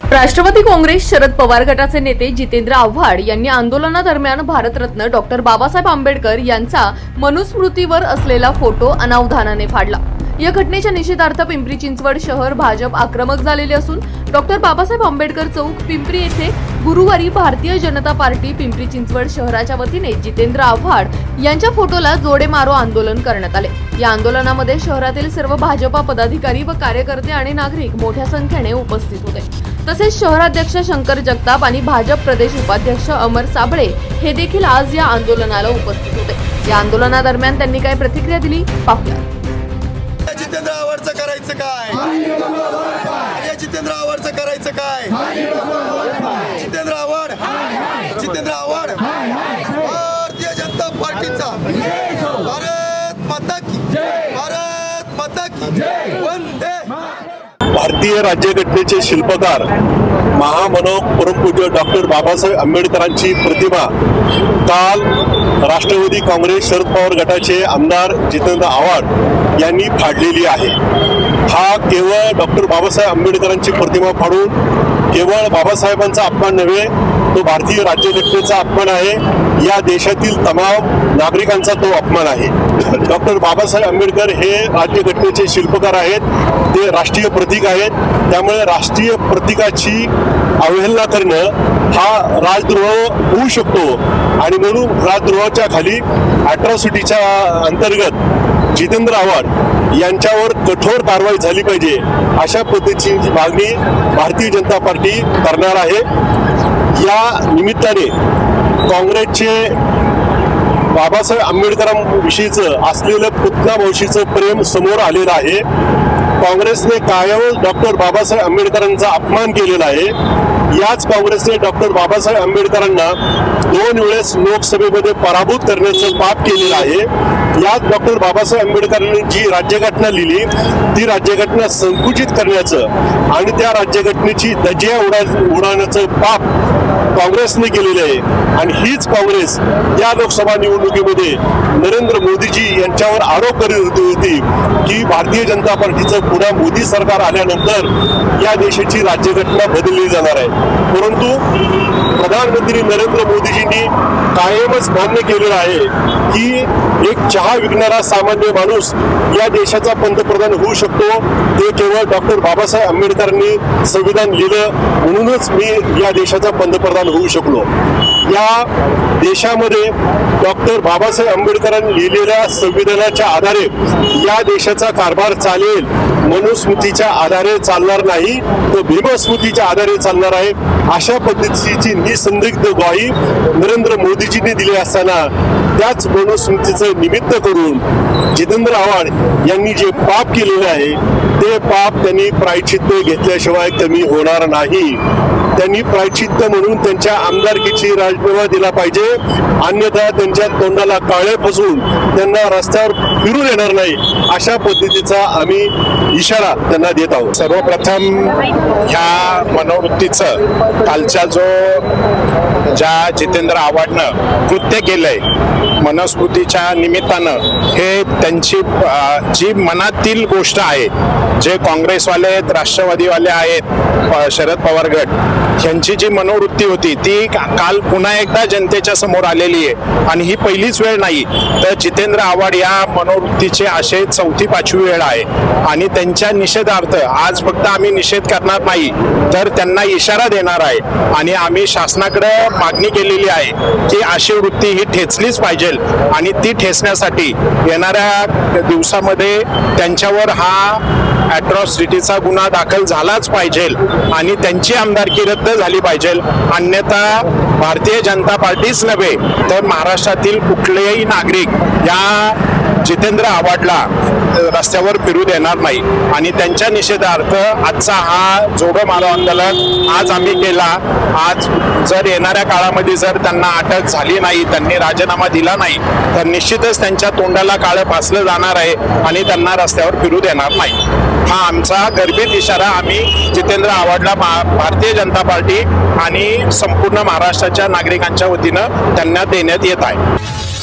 राष्ट्रवादी काँग्रेस शरद पवार गटाचे नेते जितेंद्र आव्हाड यांनी आंदोलनादरम्यान भारतरत्न डॉक्टर बाबासाहेब आंबेडकर यांचा मनुस्मृतीवर असलेला फोटो अनावधानाने फाडला। या घटनेच्या निषेधार्थ पिंपरी चिंचवड शहर भाजप आक्रमक झालेले असून डॉक्टर बाबासाहेब आंबेडकर चौक पिंपरी येथे गुरुवारी भारतीय जनता पार्टी पिंपरी चिंचवड शहराच्या वतीने जितेंद्र आव्हाड यांच्या फोटोला जोडे मारो आंदोलन करण्यात आले। या आंदोलनामध्ये शहरातील सर्व भाजपा पदाधिकारी व कार्यकर्ते आणि नागरिक मोठ्या संख्येने उपस्थित होते। तसेच शहराध्यक्ष शंकर जगताप आणि भाजप प्रदेश उपाध्यक्ष अमर साबळे हे देखील आज या आंदोलनाला उपस्थित होते। या आंदोलनादरम्यान त्यांनी काय प्रतिक्रिया दिली पाहूया। जितेंद्र आव्हाडचं करायचं काय? जितेंद्र आव्हाडचं करायचं काय? जितेंद्र आव्हाड भारतीय जनता पार्टीचा भारत माता की वंदे। भारतीय राज्यघटनेचे शिल्पकार महामनोहर परमपूज्य डॉक्टर बाबासाहेब आंबेडकरांची प्रतिमा काल राष्ट्रवादी काँग्रेस शरद पवार गटाचे आमदार जितेंद्र आव्हाड यांनी फाडलेली आहे। हा केवळ डॉक्टर बाबासाहेब आंबेडकरांची प्रतिमा फाडून केवळ बाबासाहेबांचा अपमान नव्हे, तो भारतीय राज्यघटनेचा अपमान आहे। या देशातील तमाम नागरिकांचा तो अपमान आहे। डॉक्टर बाबासाहेब आंबेडकर हे राज्यघटनेचे शिल्पकार आहेत, ते राष्ट्रीय प्रतीक आहेत। त्यामुळे राष्ट्रीय प्रतीकाची अवहेलना करणं हा राजद्रोह होऊ शकतो आणि म्हणून राजद्रोहाच्या खाली अॅट्रॉसिटीच्या अंतर्गत जितेंद्र आव्हाड यांच्यावर कठोर कारवाई झाली पाहिजे, अशा पद्धतीची मागणी भारतीय जनता पार्टी करणार आहे। या निमित्ताने काँग्रेसचे बाबासाहेब आंबेडकरांविषयीचं असलेलं पुतना मावशीचं प्रेम समोर आलेलं आहे। काँग्रेसने कायम डॉक्टर बाबासाहेब आंबेडकरांचा अपमान केलेला आहे। याच काँग्रेसने डॉक्टर बाबासाहेब आंबेडकरांना 2 वेळेस लोकसभेमध्ये पराभूत करण्याचं पाप केलेलं आहे। याच डॉक्टर बाबासाहेब आंबेडकरांनी जी राज्यघटना लिहिली ती राज्यघटना संकुचित करण्याचं आणि त्या राज्यघटनेची धज्जिया उडवण्याचं पाप काँग्रेसने केलेले आहे। आणि हीच काँग्रेस या लोकसभा निवडणुकीमध्ये नरेंद्र मोदीजी यांच्यावर आरोप करीत होती की भारतीय जनता पार्टीचं पुन्हा मोदी सरकार आल्यानंतर या देशाची राज्यघटना बदलली जाणार आहे। परंतु प्रधानमंत्री नरेंद्र मोदीजींनी कायमच मान्य केलेलं आहे की एक चहा विकणारा सामान्य माणूस या देशाचा पंतप्रधान होऊ शकतो, ते केवळ डॉक्टर बाबासाहेब आंबेडकरांनी संविधान लिहिलं म्हणूनच मी या देशाचा पंतप्रधान होऊ शकलो। या देशामध्ये डॉक्टर बाबासाहेब आंबेडकरांनी लिहिलेल्या संविधानाच्या आधारे या देशाचा कारभार चालेल, मनुस्मृतीच्या आधारे चालणार नाही, तो भीमस्मृतीच्या आधारे चालणार आहे। अशा पद्धतीची निसंदिग्ध ग्वाही नरेंद्र मोदीजींनी दिली असताना त्याच मनुस्मृतीचं निमित्त करून जितेंद्र आव्हाड यांनी जे पाप केलेले आहे ते पाप त्यांनी प्रायश्चित्त घेतल्याशिवाय कमी होणार नाही। त्यांनी प्रायश्चित्त म्हणून त्यांच्या आमदारकीची राजीनामा दिला पाहिजे, अन्यथा त्यांच्या तोंडाला काळे फसवून त्यांना रस्त्यावर फिरून येणार नाही, अशा पद्धतीचा आम्ही इशारा त्यांना देत आहोत। सर्वप्रथम ह्या मनोवृत्तीचं कालच्या ज्या जितेंद्र आव्हाडनं कृत्य केलंय मनुस्मृतीच्या निमित्तानं, हे त्यांची जी मनातील गोष्ट आहे, जे काँग्रेसवाले आहेत, राष्ट्रवादीवाले आहेत, शरद पवार गट यांची जी मनोवृत्ती होती ती काल पुन्हा एकदा जनतेच्या समोर आलेली आहे। आणि ही पहिलीच वेळ नाही, तर जितेंद्र आव्हाड या मनोवृत्तीची असे 4थी-5वी वेळ आहे। आणि त्यांच्या निषेधार्थ आज फक्त आम्ही निषेध करणार नाही, तर त्यांना इशारा देणार आहे आणि आम्ही शासनाकडे मागणी केलेली आहे की अशी वृत्ती ही ठेचलीच पाहिजे आणि ती ठेचण्यासाठी येणाऱ्या दिवसामध्ये त्यांच्यावर हा अॅट्रॉसिटीचा गुन्हा दाखल झालाच पाहिजे आणि त्यांची आमदारकी रद्द झाली पाहिजे। अन्यथा भारतीय जनता पार्टीच नव्हे तर महाराष्ट्रातील कुठलेही नागरिक या जितेंद्र आव्हाडला रस्त्यावर फिरू देणार नाही। आणि त्यांच्या निषेधार्थ आजचा हा जोडो मारो आंदोलन आज आम्ही केला। आज जर येणाऱ्या काळामध्ये जर त्यांना अटक झाली नाही, त्यांनी राजीनामा दिला नाही, तर निश्चितच त्यांच्या तोंडाला काळं फासलं जाणार आहे आणि त्यांना रस्त्यावर फिरू देणार नाही। हा आमचा गर्भित इशारा आम्ही जितेंद्र आव्हाडला भारतीय जनता पार्टी आणि संपूर्ण महाराष्ट्राच्या नागरिकांच्या वतीनं त्यांना देण्यात येत आहे।